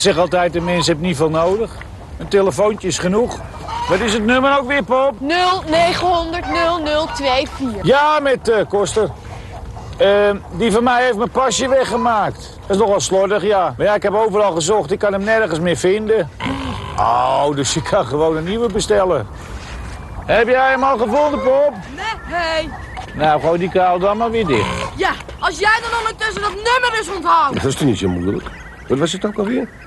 zeg altijd, de mens heeft niet veel nodig. Een telefoontje is genoeg. Wat is het nummer ook weer, Pop? 0900 0024. Ja, met Koster. Die van mij heeft mijn pasje weggemaakt. Dat is nogal slordig, ja. Maar ja, ik heb overal gezocht. Ik kan hem nergens meer vinden. Oh, dus je kan gewoon een nieuwe bestellen. Heb jij hem al gevonden, Pop? Nee. Nou, gooi die kuil dan maar weer dicht. Ja, als jij dan ondertussen dat nummer dus onthoudt. Dat is toch niet zo moeilijk? Wat was het ook alweer?